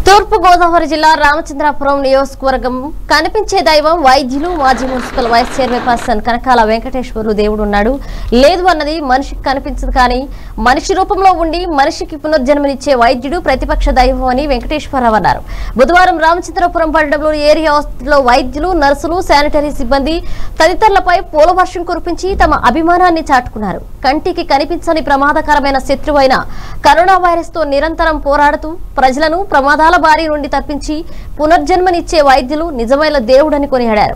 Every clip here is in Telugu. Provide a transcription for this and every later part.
తూర్పు గోదావరి జిల్లా రామచంద్రాపురం నియోజకవర్గం కనిపించే దైవం వైద్యులు మాజీ municipal vice chairman Kanakala Venkateswarlu దేవుడు ఉన్నాడు. లేదు అన్నది మనిషికి కనిపించదు, కానీ మనిషి రూపంలో ఉండి మనిషికి పునర్జన్మనిచ్చే వైద్యుడు ప్రతిపక్ష దైవం అని వెంకటేశ్వరరావు అన్నారు. బుధవారం రామచంద్రాపురం పట్టణంలో ఏరియా హాస్పిటల్లో వైద్యులు, నర్సులు, శానిటరీ సిబ్బంది తదితరులపై పూలవర్షం కురిపించి తమ అభిమానాన్ని చాటుకున్నారు. కంటికి కనిపించని ప్రమాదకరమైన శత్రువైన కరోనా వైరస్ తో నిరంతరం పోరాడుతూ ప్రజలను ప్రమాదాల బారి నుండి తప్పించి పునర్జన్మనిచ్చే వైద్యులు నిజమైన దేవుడని కొనియాడారు.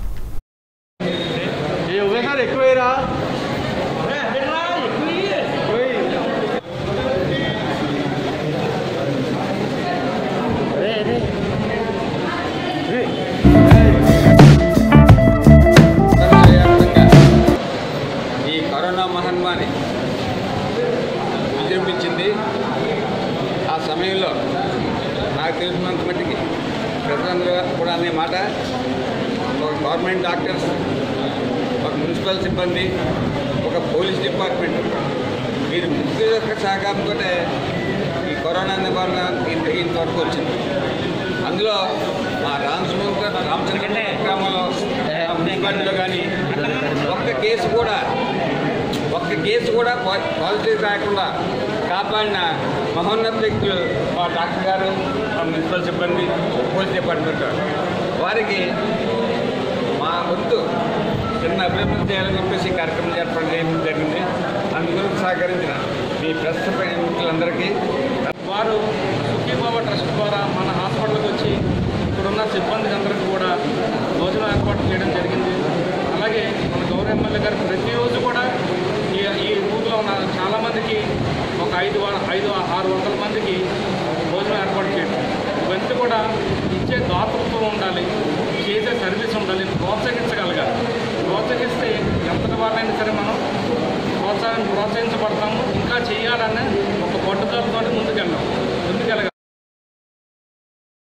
ఈ కరోనా మహమ్మారి విజృంభించింది. ఆ సమయంలో నాకు తెలిసినంత మట్టికి ప్రజలందరూ కూడా అనే మాట, ఒక గవర్నమెంట్ డాక్టర్స్, ఒక మున్సిపల్ సిబ్బంది, ఒక పోలీస్ డిపార్ట్మెంట్, వీరి ముఖ్య యొక్క సహకారంతో ఈ కరోనా నివారణ ఇంతవరకు వచ్చింది. అందులో మా రామచంద్ర గ్రామంలో మున్సిపాలిటీలో కానీ ఒక్క కేసు కూడా పాజిటివ్ రాకుండా కాపాడిన మహోన్నత వ్యక్తులు మా డాక్టర్ గారు, మా మున్సిపల్ సిబ్బంది, పోలీస్ డిపార్ట్మెంట్. వారికి మా వంతు చిన్న అభివృద్ధి చేయాలని చెప్పేసి కార్యక్రమం ఏర్పాటు చేయడం జరిగింది. అందుగురించి సహకరించిన మీ ప్రెస్ మిత్రులందరికీ, వారు సుఖీభావ ట్రస్ట్ ద్వారా మన హాస్పిటల్కి వచ్చి ఇక్కడున్న సిబ్బందికి అందరికీ కూడా భోజనం ఏర్పాటు చేయడం జరిగింది. అలాగే మన గౌరవ ఎమ్మెల్యే గారు ప్రతిరోజు కూడా ఈ ఊరిలో ఉన్న చాలామందికి ఒక 500-600 మందికి భోజనం ఏర్పాటు చేయడం, ఇవన్నీ కూడా ఇచ్చే దాతృత్వం ఉండాలి, చేసే సర్వీస్ ఉండాలి, ప్రోత్సహించగలగాలి. ప్రోత్సహిస్తే ఎంతటి వాళ్ళైనా సరే మనం ప్రోత్సహించబడతాము, ఇంకా చేయాలనే ఒక పట్టుదలతో ముందుకెళ్ళాం.